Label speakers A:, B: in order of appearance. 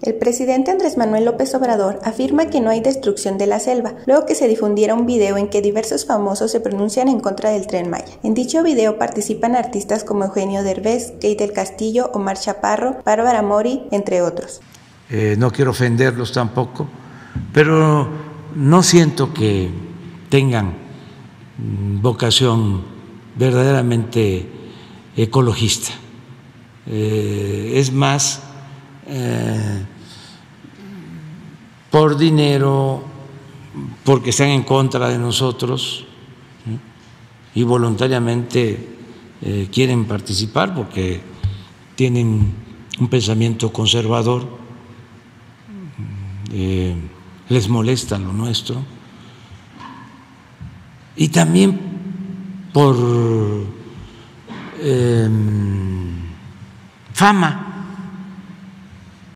A: El presidente Andrés Manuel López Obrador afirma que no hay destrucción de la selva, luego que se difundiera un video en que diversos famosos se pronuncian en contra del Tren Maya. En dicho video participan artistas como Eugenio Derbez, Kate del Castillo, Omar Chaparro, Bárbara Mori, entre otros.
B: No quiero ofenderlos tampoco, pero no siento que tengan vocación verdaderamente ecologista. Es más por dinero, porque están en contra de nosotros y voluntariamente quieren participar porque tienen un pensamiento conservador, les molesta lo nuestro, y también por fama.